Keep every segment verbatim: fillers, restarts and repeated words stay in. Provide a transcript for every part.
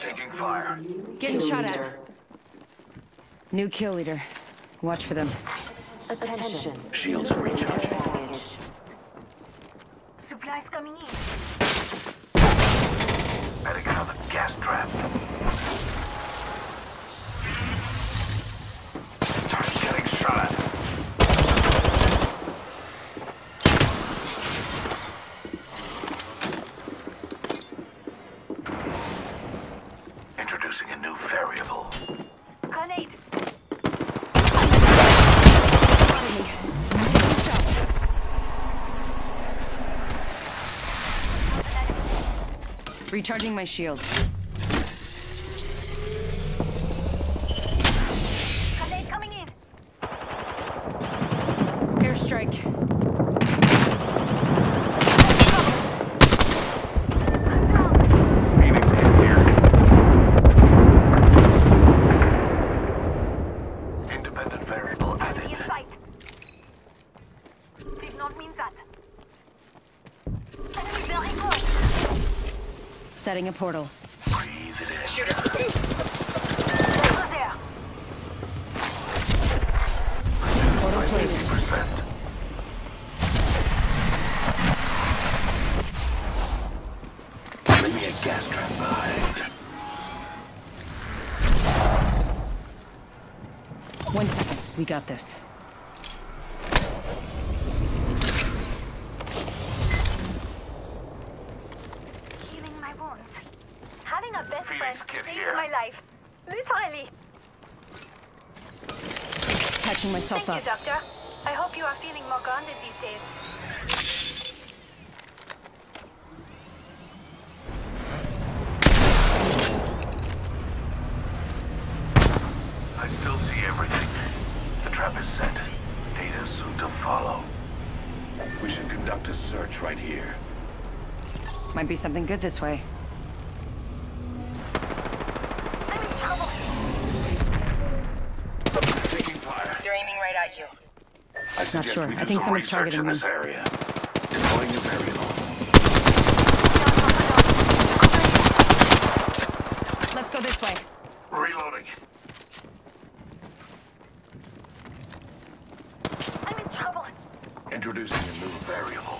Taking fire. Getting shot at. New kill leader. Watch for them. Attention. Shields are recharging. Package. Supplies coming in. Adding another gas trap. Target getting shot at. Introducing a new variable. Grenade. Recharging my shields. Grenade coming in. Airstrike. I'm down. Phoenix in here. Independent variable added. In sight. Did not mean that. Enemy very close. Setting a portal. Breathe it in. Shooter. Over there. Portal placed. percent. Bring me a gas trap behind. One second. We got this. Healing my wounds. Having a best Phoenix, friend get saved here. my life. Literally. Patching myself Thank up. you, Doctor. I hope you are feeling more grounded these days. I still see everything. The trap is set. Data soon to follow. We should conduct a search right here. Might be something good this way. I'm in trouble. Taking fire. They're aiming right at you. I suggest sure. we do I think some someone's research targeting in me. this area. Deploying a variable. Let's go this way. Reloading. I'm in trouble. Introducing a new variable.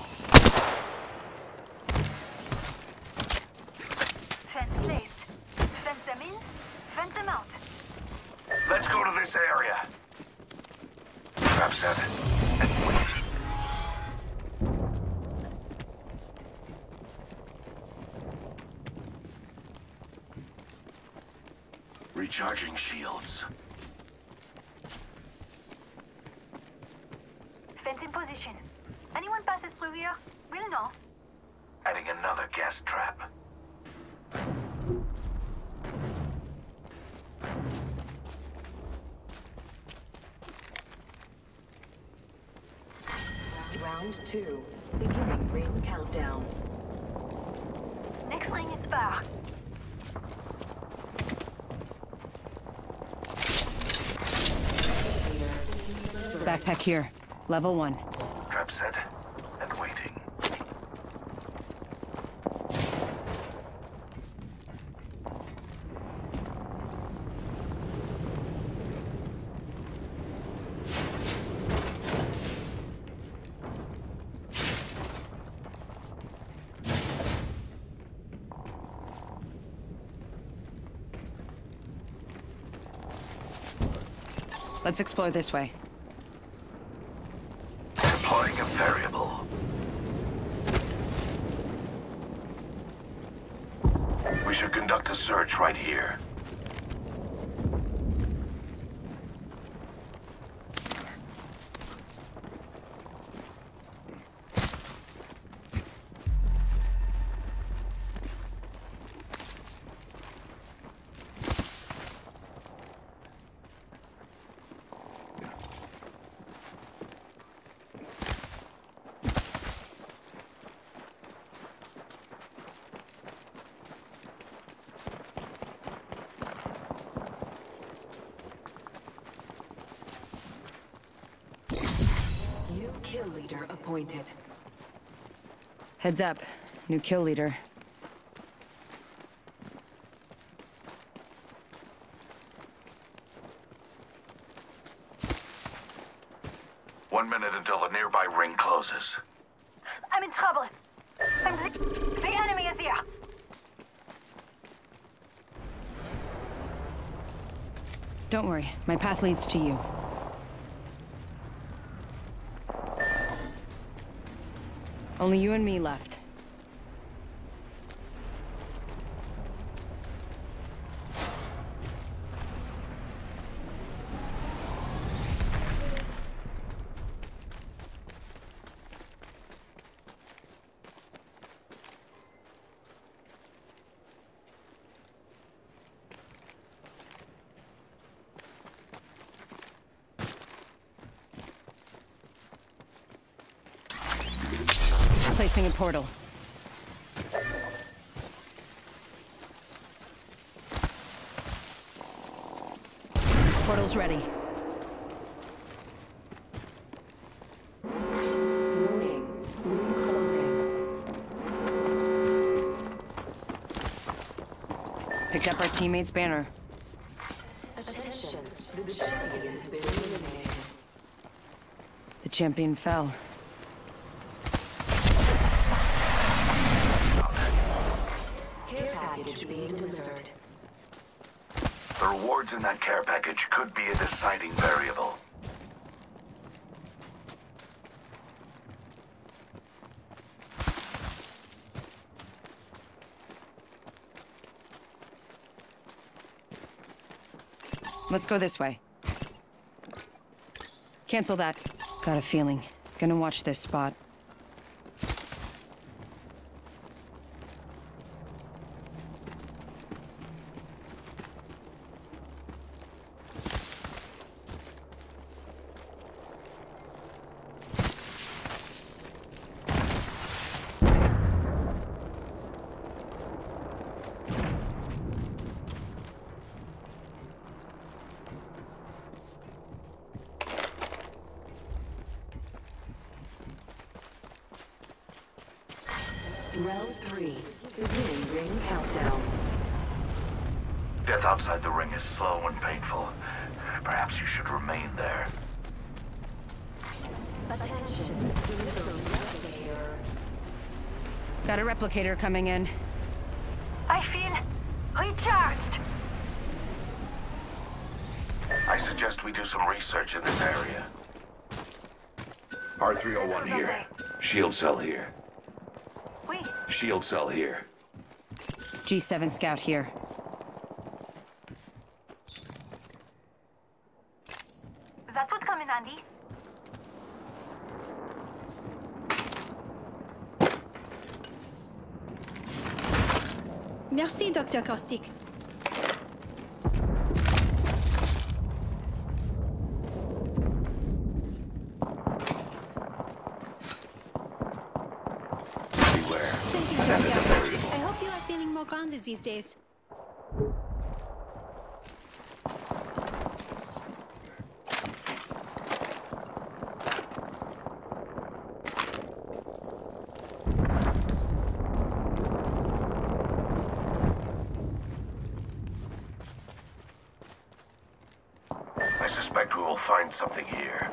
Fence placed. Fence them in, fence them out. Let's go to this area. Trap set. And wait. Recharging shields. Fence in position. Anyone passes through here, we'll know. Adding another gas trap. Round two. Beginning ring countdown. Next ring is far. Backpack here. Level one. Trap set. And waiting. Let's explore this way. Deploying a variable. We should conduct a search right here. Kill leader appointed. Heads up. New kill leader. One minute until a nearby ring closes. I'm in trouble. I'm the, the enemy is here. Don't worry, my path leads to you. Only you and me left. Placing a portal. Portal's ready. Warning. Ring closing. Picked up our teammate's banner. Attention. The champion has been eliminated. The champion fell. Care package being delivered. The rewards in that care package could be a deciding variable. Let's go this way. Cancel that. Got a feeling. Gonna watch this spot. Round three. Beginning ring countdown. Death outside the ring is slow and painful. Perhaps you should remain there. Attention. Delivery replicator. Got a replicator coming in. I feel recharged. I suggest we do some research in this area. R three oh one here. Shield cell here. Oui. Shield cell here. G seven scout here. That would come in handy. Merci, Docteur Caustic. Beware. Thank you, That is a Doctor. variable. I hope you are feeling more grounded these days. I suspect we will find something here.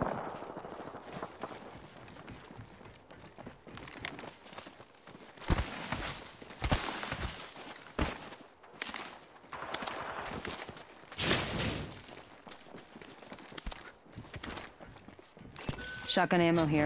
Shotgun ammo here.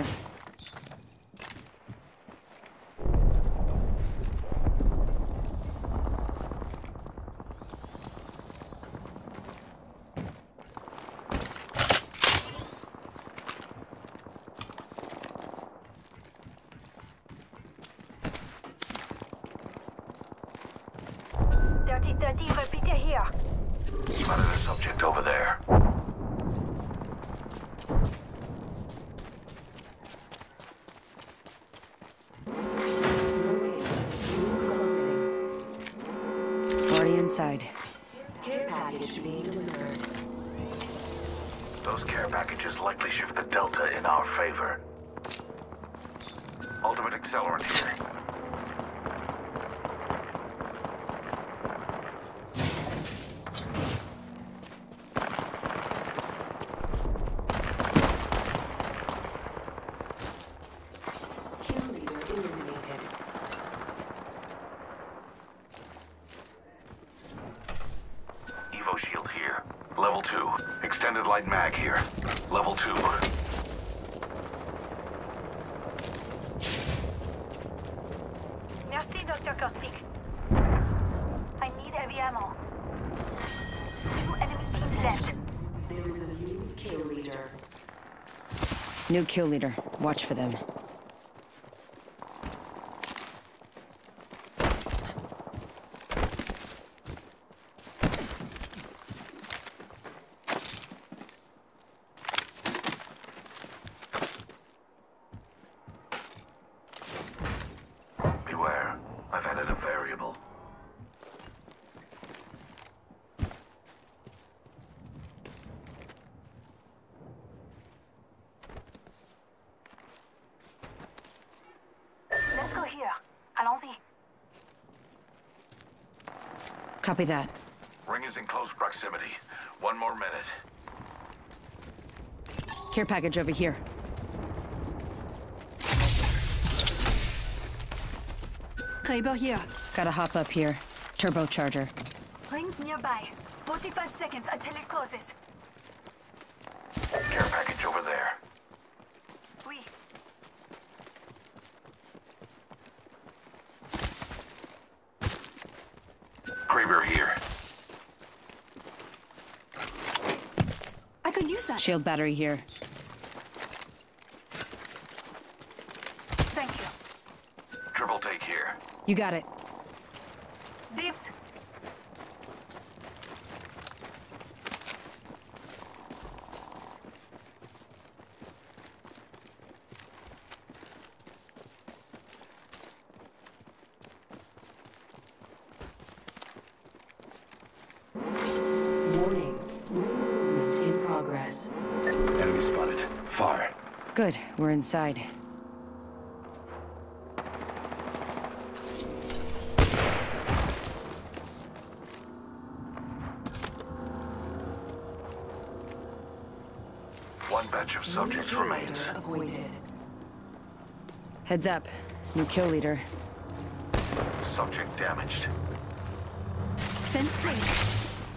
thirty thirty repeater here. Spotted a subject over there. Warning. Ring closing. Already inside. Care package being delivered. Those care packages likely shift the delta in our favor. Ultimate accelerant here. two. Extended light mag here. Level two. Merci, Doctor Caustic. I need heavy ammo. Two enemy teams left. There is a new kill leader. New kill leader. Watch for them. Beware. I've added a variable. Let's go here. Allons-y. Copy that. Ring is in close proximity. One more minute. Care package over here. Kraber here. Gotta hop up here. Turbocharger. Rings nearby. forty-five seconds until it closes. Care package over there. Oui. Kraber here. I could use that. Shield battery here. Thank you. Triple take here. You got it. Dibs. Warning. Movement in progress. Enemy spotted. Fire. Good. We're inside. One batch of subjects New kill remains. leader appointed. Heads up. New kill leader. Subject damaged. Fence clear.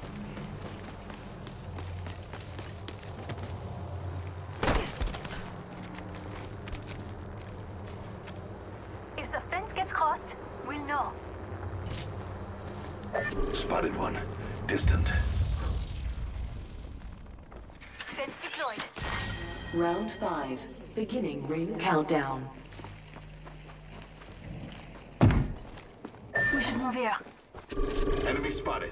If the fence gets crossed, we'll know. Spotted one. Distant. Fence deployed. Round five. Beginning ring countdown. We should move here. Enemy spotted.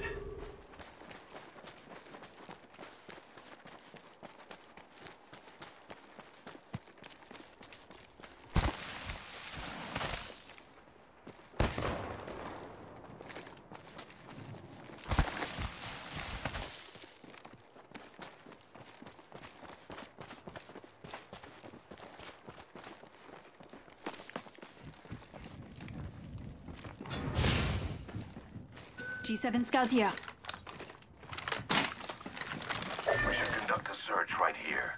G seven scout here. We should conduct a search right here.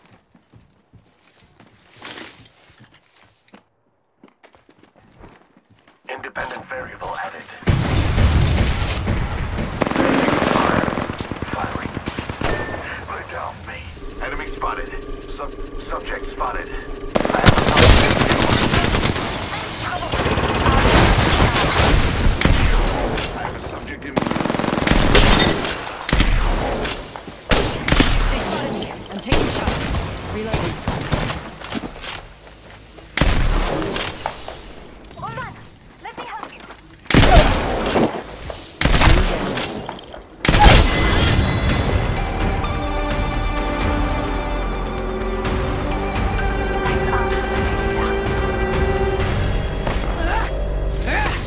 Independent variable added. Fire. Firing. Right down me. Enemy spotted. Sub subject spotted. I have a subject in. They spotted me. I'm taking shots. Reloading. Hold on. Let me help you. Lights on for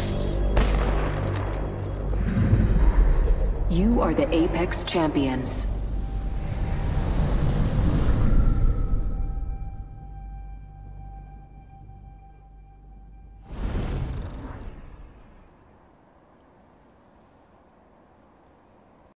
security. You are the Apex Champions.